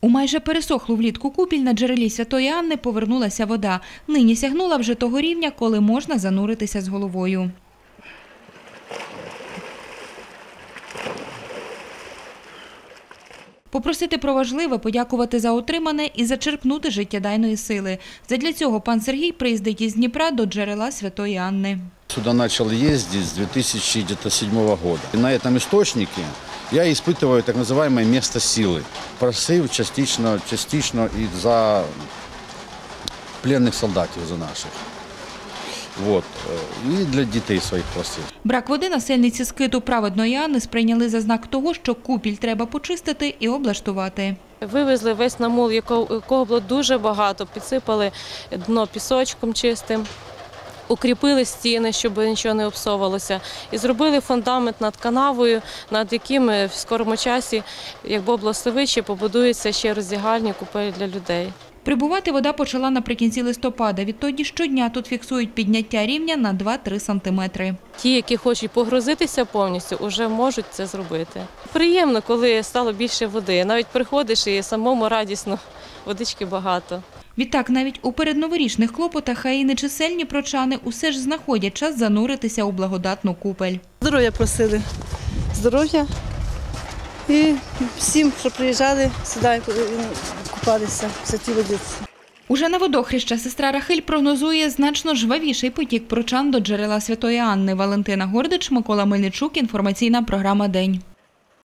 У майже пересохлу влітку купіль на джерелі Святої Анни повернулася вода. Нині сягнула вже того рівня, коли можна зануритися з головою. Попросити про важливе, подякувати за отримане і зачерпнути життєдайної сили. Задля цього пан Сергій приїздить із Дніпра до джерела Святої Анни. Сюда начал ездить с 2007 года. И на этом источнике я испытываю так называемое место силы. Просив частично и за пленных солдатів, за наших. Вот. І для дітей своїх просив. Брак води насельниці Скиту Праведної Анни сприйняли за знак того, що купіль треба почистити і облаштувати. Вивезли весь намул, якого було дуже багато, підсипали дно пісочком чистим, укріпили стіни, щоб нічого не обсовувалося, і зробили фундамент над канавою, над яким в скорому часі, як Бог благословить, побудується ще роздягальні купелі для людей. Прибувати вода почала наприкінці листопада. Відтоді щодня тут фіксують підняття рівня на 2-3 сантиметри. Ті, які хочуть погрузитися повністю, вже можуть це зробити. Приємно, коли стало більше води. Навіть приходиш і самому радісно, водички багато. Відтак, навіть у передноворічних клопотах, а й нечисельні прочани усе ж знаходять час зануритися у благодатну купель. Здоров'я просили, здоров'я і всім, що приїжджали, сюди купалися в святій водиці. Уже на водохреща сестра Рахиль прогнозує значно жвавіший потік прочан до джерела Святої Анни. Валентина Гордич, Микола Мельничук. Інформаційна програма «День».